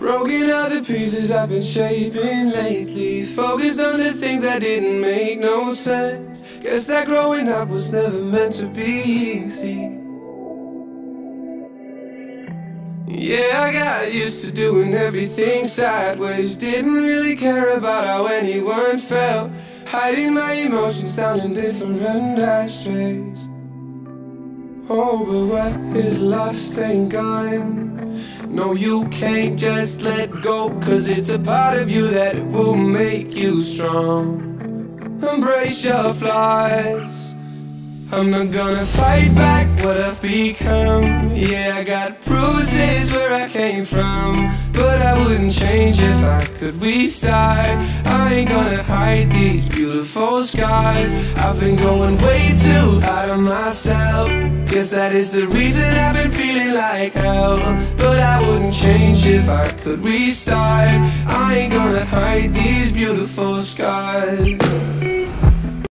Broken out the pieces I've been shaping lately, focused on the things that didn't make no sense. Guess that growing up was never meant to be easy. Yeah, I got used to doing everything sideways, didn't really care about how anyone felt, hiding my emotions down in different ashtrays. Oh, but what is lost ain't gone. No, you can't just let go, 'cause it's a part of you that it will make you strong. Embrace your flaws. I'm not gonna fight back what I've become. Yeah, I got bruises where I came from, but I wouldn't change if I could restart. I ain't gonna hide these beautiful scars. I've been going way too hard on myself. Guess that is the reason I've been feeling like hell, but I wouldn't change if I could restart. I ain't gonna hide these beautiful scars.